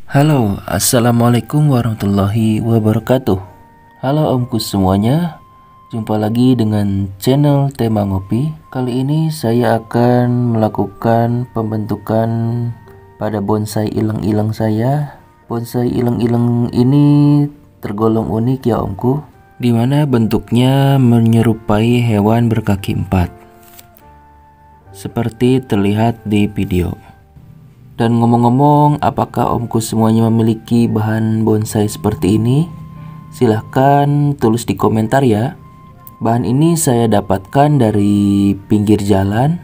Halo, assalamualaikum warahmatullahi wabarakatuh. Halo omku semuanya, jumpa lagi dengan channel Tema Ngopi. Kali ini saya akan melakukan pembentukan pada bonsai ilang-ilang saya. Bonsai ilang-ilang ini tergolong unik ya omku, dimana bentuknya menyerupai hewan berkaki empat, seperti terlihat di video. Dan ngomong-ngomong, apakah omku semuanya memiliki bahan bonsai seperti ini? Silahkan tulis di komentar ya. Bahan ini saya dapatkan dari pinggir jalan,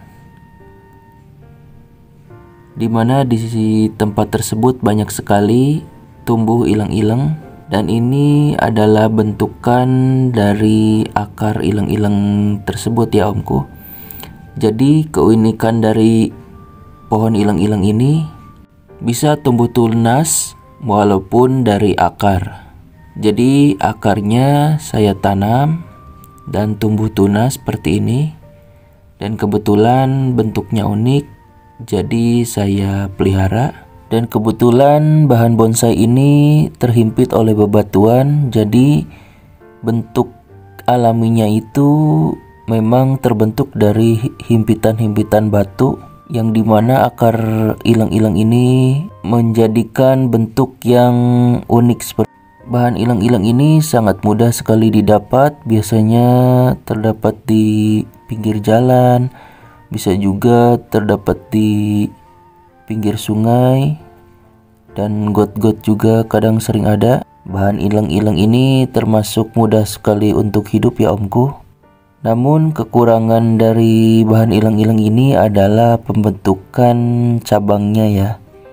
dimana di tempat tersebut banyak sekali tumbuh ilang-ilang. Dan ini adalah bentukan dari akar ilang-ilang tersebut ya omku. Jadi keunikan dari pohon ilang-ilang ini bisa tumbuh tunas walaupun dari akar. Jadi akarnya saya tanam dan tumbuh tunas seperti ini. Dan kebetulan bentuknya unik, jadi saya pelihara. Dan kebetulan bahan bonsai ini terhimpit oleh bebatuan, jadi bentuk alaminya itu memang terbentuk dari himpitan-himpitan batu, yang dimana akar ilang-ilang ini menjadikan bentuk yang unik seperti. Bahan ilang-ilang ini sangat mudah sekali didapat, biasanya terdapat di pinggir jalan, bisa juga terdapat di pinggir sungai, dan got-got juga kadang sering ada. Bahan ilang-ilang ini termasuk mudah sekali untuk hidup ya omku. Namun kekurangan dari bahan ilang-ilang ini adalah pembentukan cabangnya ya.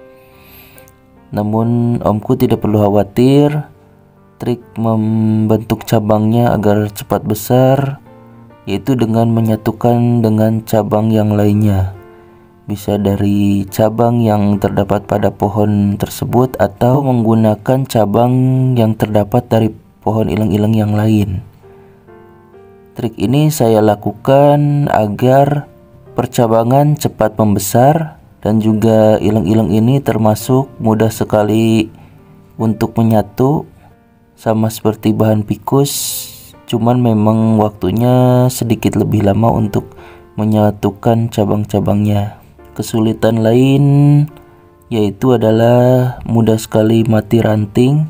Namun omku tidak perlu khawatir, trik membentuk cabangnya agar cepat besar yaitu dengan menyatukan dengan cabang yang lainnya. Bisa dari cabang yang terdapat pada pohon tersebut atau menggunakan cabang yang terdapat dari pohon ilang-ilang yang lain. Trik ini saya lakukan agar percabangan cepat membesar, dan juga ilang-ilang ini termasuk mudah sekali untuk menyatu, sama seperti bahan pikus, cuman memang waktunya sedikit lebih lama untuk menyatukan cabang-cabangnya. Kesulitan lain yaitu adalah mudah sekali mati ranting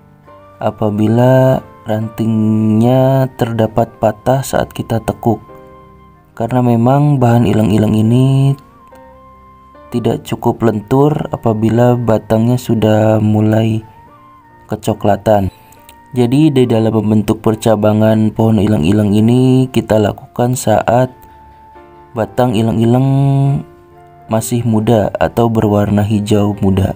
apabila rantingnya terdapat patah saat kita tekuk, karena memang bahan ilang-ilang ini tidak cukup lentur apabila batangnya sudah mulai kecoklatan. Jadi di dalam membentuk percabangan pohon ilang-ilang ini kita lakukan saat batang ilang-ilang masih muda atau berwarna hijau muda,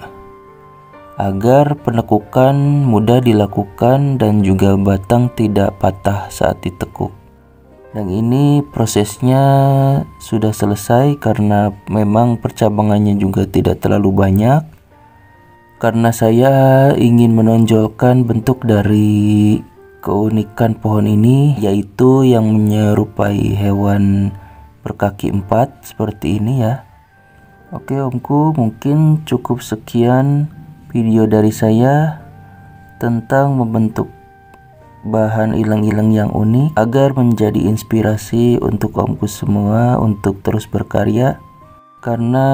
agar penekukan mudah dilakukan dan juga batang tidak patah saat ditekuk. Dan ini prosesnya sudah selesai karena memang percabangannya juga tidak terlalu banyak, karena saya ingin menonjolkan bentuk dari keunikan pohon ini, yaitu yang menyerupai hewan berkaki empat seperti ini ya. Oke omku, mungkin cukup sekian video dari saya tentang membentuk bahan ilang-ilang yang unik agar menjadi inspirasi untuk omku semua untuk terus berkarya. Karena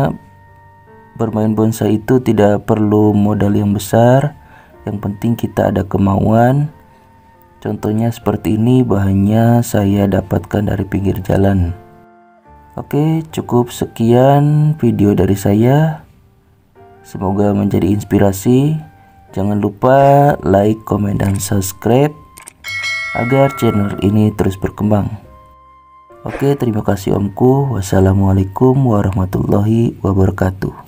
bermain bonsai itu tidak perlu modal yang besar, yang penting kita ada kemauan. Contohnya seperti ini, bahannya saya dapatkan dari pinggir jalan. Oke, cukup sekian video dari saya. Semoga menjadi inspirasi. Jangan lupa like, komen, dan subscribe agar channel ini terus berkembang. Oke, terima kasih omku. Wassalamualaikum warahmatullahi wabarakatuh.